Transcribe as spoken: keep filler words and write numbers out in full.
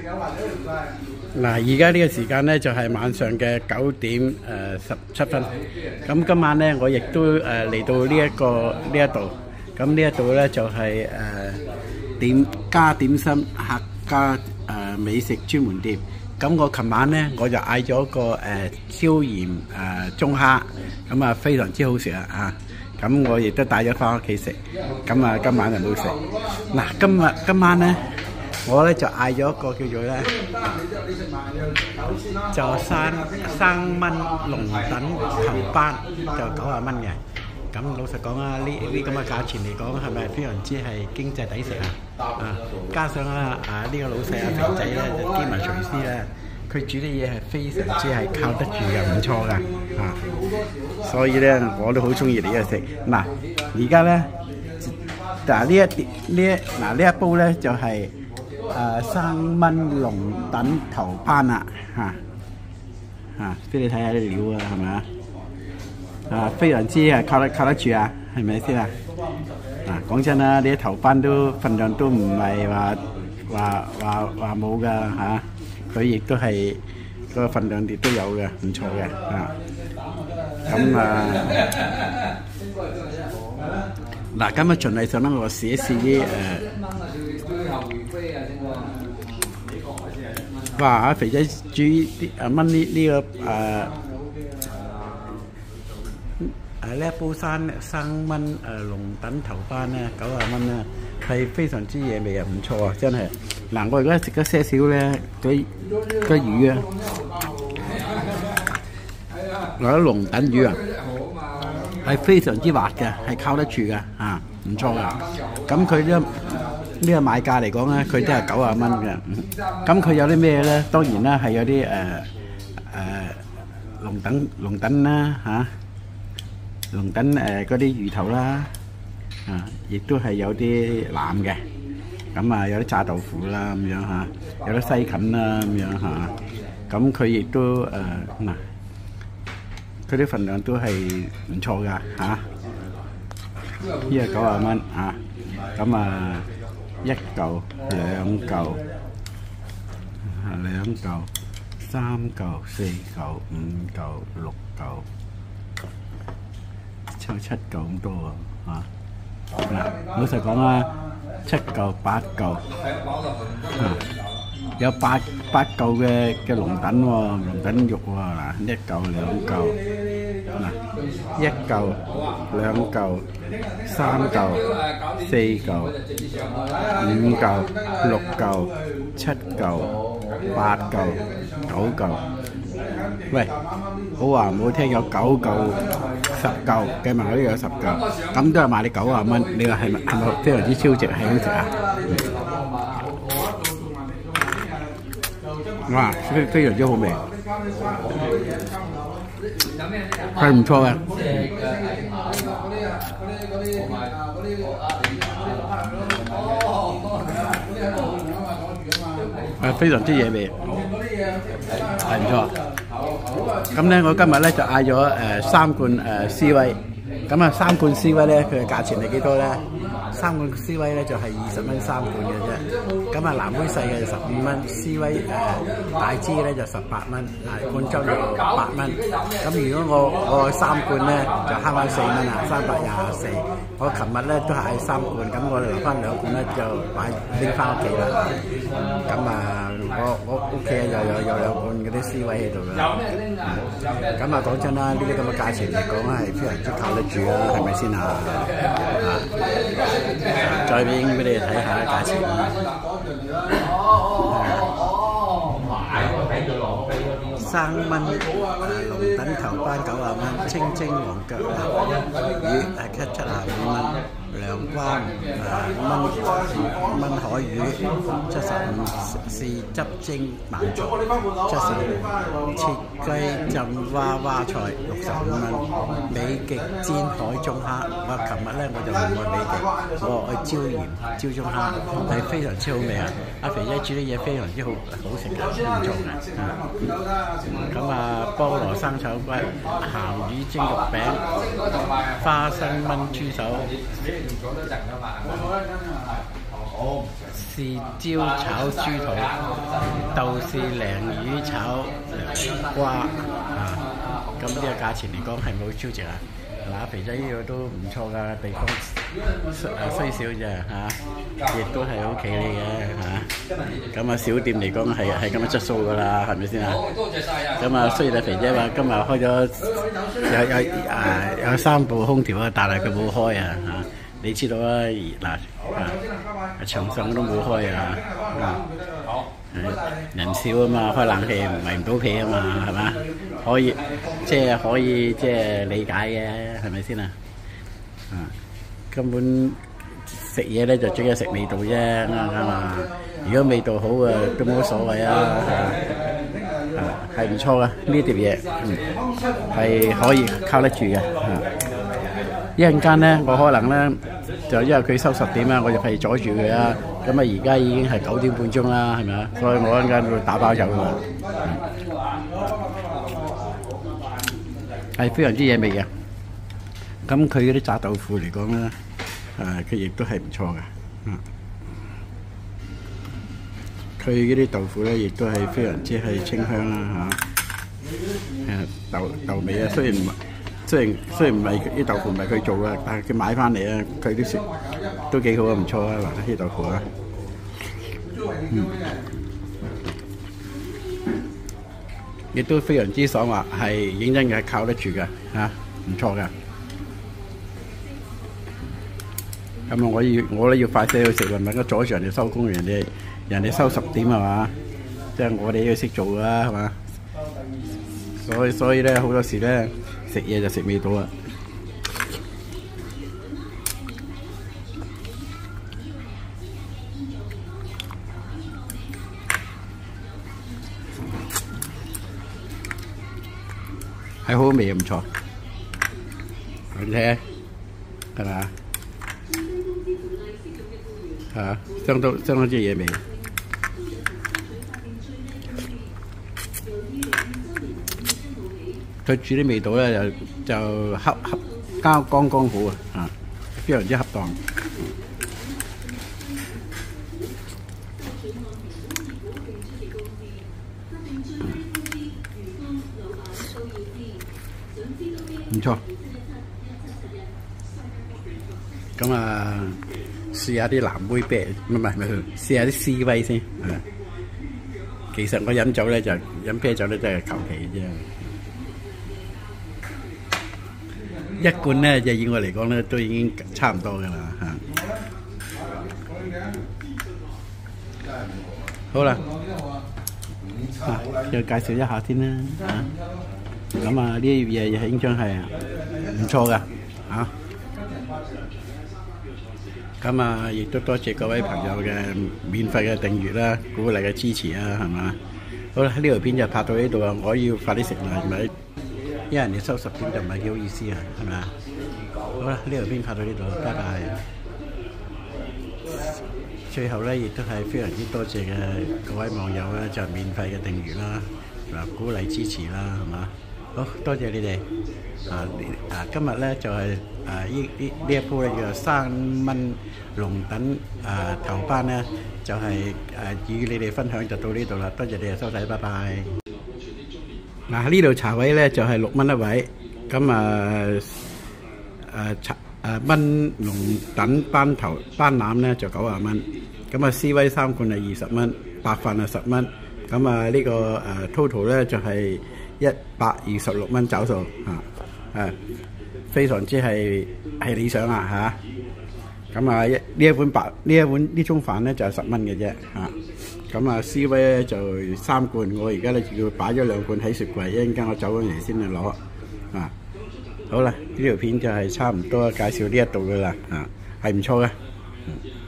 嗱，而家呢個時間咧就係晚上嘅九點誒十七分。咁今晚咧，我亦都誒嚟到呢一個呢一度。咁呢一度咧就係誒點加點心客家誒美食專門店。咁我琴晚咧我就嗌咗個誒椒鹽誒中蝦，咁啊非常之好食啊嚇！咁我亦都帶咗翻屋企食。咁啊今晚就冇食。嗱，今日今晚咧。我咧就嗌咗一個叫做咧，就生生炆龍躉頭斑，就九十蚊嘅。咁老實講啊，呢呢咁嘅價錢嚟講，係咪非常之係經濟抵食啊？啊，加上啊啊呢個老細啊肥仔咧就兼埋廚師咧，佢煮啲嘢係非常之係靠得住嘅，唔錯噶啊！所以咧我都好中意嚟呢度食。嗱，而家咧嗱呢一碟呢一嗱呢一煲咧就係。誒生炆龍躉頭斑啦嚇嚇，俾你睇下啲料啊，係咪啊？啊，非常之係靠得靠得住啊，係咪先啊？嗱，講真啦，呢啲頭斑都份量都唔係話話話話冇㗎嚇，佢亦都係個份量亦都有嘅，唔錯嘅啊。咁啊，嗱，今日循例上咧，我試一試啲誒。哇！阿肥仔煮啲誒炆呢呢個誒誒呢一煲生生炆誒龍躉頭斑咧，九十蚊咧，係非常之惹味啊，唔錯啊，真係。嗱，我而家食咗些少咧，嗰嗰魚啊，嗱啲龍躉魚啊，係非常之滑嘅，係靠得住嘅啊，唔錯噶。咁佢咧。呢個買價嚟講咧，佢都係九十蚊嘅。咁佢有啲咩咧？當然啦，係有啲誒誒龍躉龍躉啦嚇，龍躉誒嗰啲魚頭啦，啊，亦都係有啲腩嘅。咁啊，有啲炸豆腐啦咁樣嚇，有啲西芹啦咁樣嚇。咁佢亦都誒嗱，佢啲份量都係唔錯㗎嚇。呢個九十蚊嚇，咁啊〜一嚿、兩嚿、兩嚿、三嚿、四嚿、五嚿、六嚿，差七嚿咁多啊！嗱，老實講啊，七嚿、八嚿，啊，有八八嚿嘅嘅龍躉喎，龍躉肉喎，嗱，一嚿、兩嚿，嗱，一嚿、兩嚿。三嚿、四嚿、五嚿、六嚿、七嚿、八嚿、九嚿。喂，好話唔好聽，有九嚿、十嚿，計埋嗰啲有十嚿，咁都係賣你九十蚊。你話係咪係咪非常之超值，係好食啊？哇，非非常之好味，係唔錯嘅。係非常之惹味，係唔錯。咁咧，我今日咧就嗌咗誒三罐誒 C 威，咁啊三罐 C 威咧，佢嘅價錢係幾多咧？三罐 C 威咧就係二十蚊三罐嘅啫。咁啊藍妹細嘅就十五蚊 ，C 威誒大支咧就十八蚊，大罐裝就八蚊。咁如果我我三罐咧就慳翻四蚊啊，三百廿四。我琴日咧都係嗌三罐，咁我留翻兩罐咧就買拎翻屋企啦。咁啊，我我屋企又有有兩罐嗰啲 C 威喺度啦。咁啊講真啦，呢啲咁嘅價錢嚟講係非常之靠得住啦，係咪先啊？啊！再影俾你哋睇下價錢啦。生炆龍躉頭斑九十蚊，清蒸黃腳魚誒七十五蚊，涼瓜誒炆炆海魚七十五，豉汁蒸慢做七十五，切雞浸娃娃菜六十五蚊，美極煎海中蝦。我琴日咧我就唔愛美極，我愛椒鹽椒中蝦，係非常之好味啊！阿肥仔煮啲嘢非常之好好食嘅，唔錯嘅。咁啊，菠蘿生炒骨、鹹魚蒸肉餅、花生炆豬手、 豉椒炒豬肚、豆豉鯪魚炒涼瓜啊！咁呢個價錢嚟講係冇超值啊！嗱，肥仔呢個都唔錯㗎，地方誒雖小啫嚇，亦都係好企理嘅嚇。咁啊小店嚟講係係咁嘅質素㗎啦，係咪先啊？咁啊雖然肥仔話今日開咗有有誒有三部空調啊，但係佢冇開啊嚇。你知道啦，嗱啊牆上都冇開啊，人少啊嘛，開冷氣圍唔到皮啊嘛，係嘛？可以即係可以即係理解嘅，係咪先啊？啊，根本食嘢咧就最緊要食味道啫，啱唔啱啊？如果味道好啊，都冇所謂啊，係係唔錯啊！呢碟嘢嗯係可以靠得住嘅。一陣間咧，我可能咧就因為佢收十點啊，我就係阻住佢啦。咁啊，而家已經係九點半鐘啦，係咪啊？所以我一陣間會打包走㗎嘛。係非常之惹味嘅。咁佢嗰啲炸豆腐嚟講咧，誒佢亦都係唔錯嘅。嗯，佢嗰啲豆腐咧，亦都係非常之係清香啦嚇。誒豆豆味啊，雖然唔雖然雖然唔係啲豆腐唔係佢做嘅，但係佢買翻嚟啊，佢都食都幾好啊，唔錯啊！嗱，啲豆腐啊，嗯，亦都非常之爽滑，係認真嘅，係靠得住嘅嚇，唔錯嘅。咁啊，我要我咧要快啲去食啦，唔係阻住人哋收工，人哋人哋收十點係嘛，即係我哋要識做啦，係嘛？所以所以咧，好多時咧。食嘢就食味道啊！係好味唔錯，你睇係嘛？嚇，相當相當之惹味。佢煮啲味道咧就就恰恰啱剛剛好啊，啊，非常之恰當。唔錯。咁啊，試下啲藍莓啤，唔係唔係，試下啲 C 威先。啊，其實我飲酒咧就飲啤酒咧真係求其啫。一罐咧，就以我嚟講咧，都已經差唔多㗎啦嚇。好啦，啊，又介紹一下先啦嚇。咁啊，呢啲嘢嘢應該係唔錯㗎嚇。咁啊，亦都多謝各位朋友嘅免費嘅訂閱啦、鼓勵嘅支持啊，係嘛？好啦，呢條片就拍到呢度啊，我要快啲食啦，係咪？因為人哋收十點就唔係幾好意思啊，係咪啊？好啦，呢條片拍到呢度，拜拜。最後咧，亦都係非常之多謝嘅各位網友咧，就係免費嘅訂閱啦，嗱鼓勵支持啦，係嘛？好多謝你哋啊！啊，今日咧就係誒呢呢呢一鋪咧叫做三蚊龍躉誒頭班咧，就係誒與你哋分享就到呢度啦，多謝你哋收睇，拜拜。嗱，呢度茶位咧就係六蚊一位，咁啊誒茶誒炆龍躉班頭班腩咧就九啊蚊，咁啊 C 威三罐係二十蚊，白飯係十蚊，咁啊呢個誒 total 咧就係一百二十六蚊找數嚇，誒非常之係係理想啊嚇，咁啊一呢一碗白呢一碗呢盅飯咧就係十蚊嘅啫嚇。咁啊 ，C 威咧就三罐，我而家咧要擺咗兩罐喺雪櫃，一陣間我走嗰陣先去攞啊。好啦，呢條片就係差唔多介紹呢一度噶啦，啊，係唔錯嘅。嗯